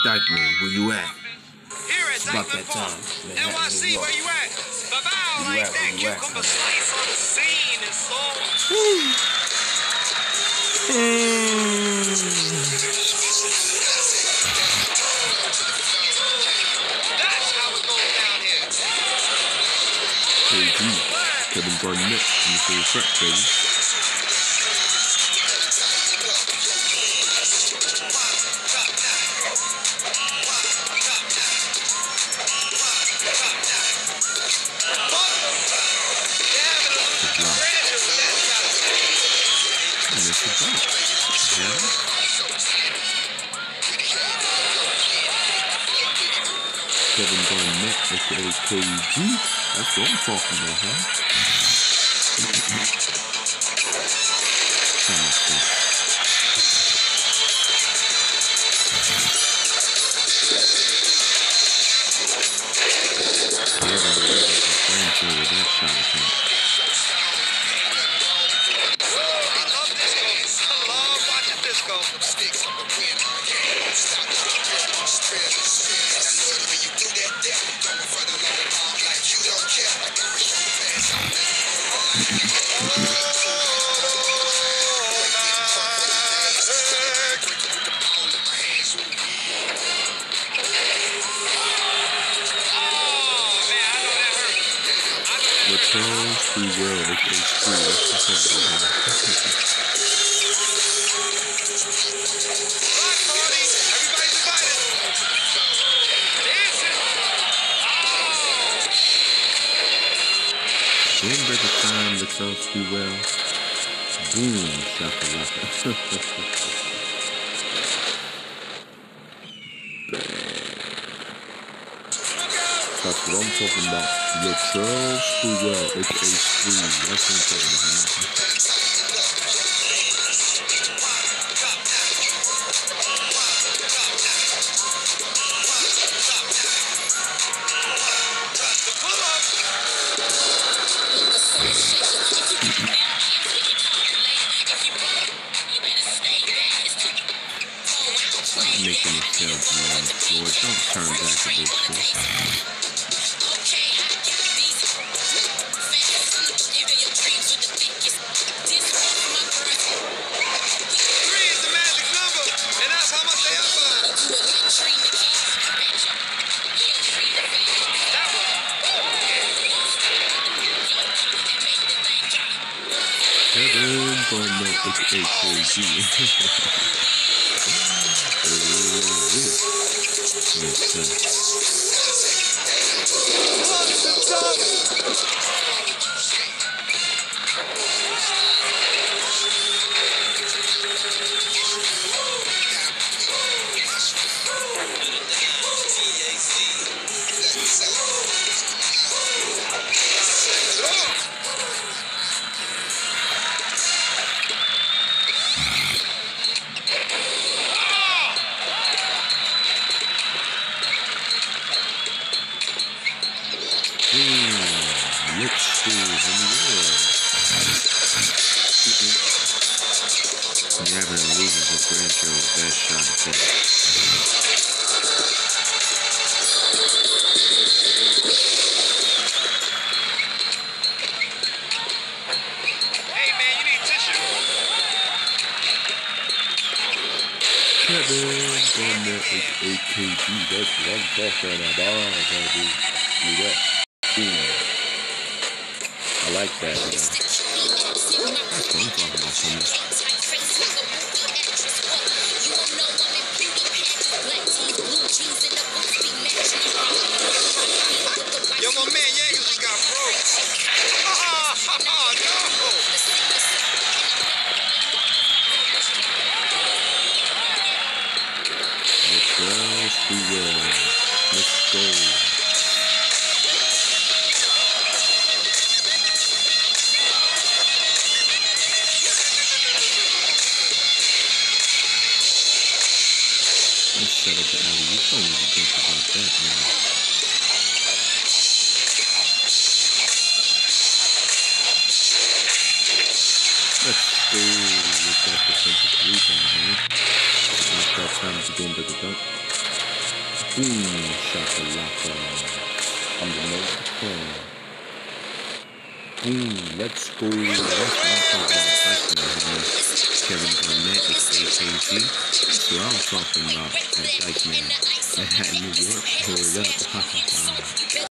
Dykeman, where you at? Here at It's about Dykeman that time. Park. NYC, where you at? Bow like that, cucumber slice on the scene and so. That's how it goes down here. KG, Kevin Garnett, in the full front, baby. Kevin Garnett, aka KG. That's what I'm talking about, huh? Return to world, aka school. Windbreaker time, Return to well. Boom, shakalaka. That's what I'm talking about. Latrell Sprewell, aka Spree. That's what I'm talking about. Making it sound long, Lord. Don't turn back to this shit. Kevin Garnett, aka KG. Grabbing and losing his grandchild's best shot at that. Hey man, you need tissue. Kevin Garnett, aka KG. That's what I'm talking about, baby. Do that. I like that. That's what I'm talking about, homie. Yo, my man Yankees just got broke. No. Latrell Sprewell. Let's go. Let's set up the alley. You don't even think about that, man. Let's go with that defensive rebound, huh? It's not that time to game to the dunk. Boom, shakalaka. I'm the most boom, let's go. That's what I'm talking about. Kevin Garnett, aka KG. That's what I'm talking about. That Dykeman. New York, hold up. Ha ha ha.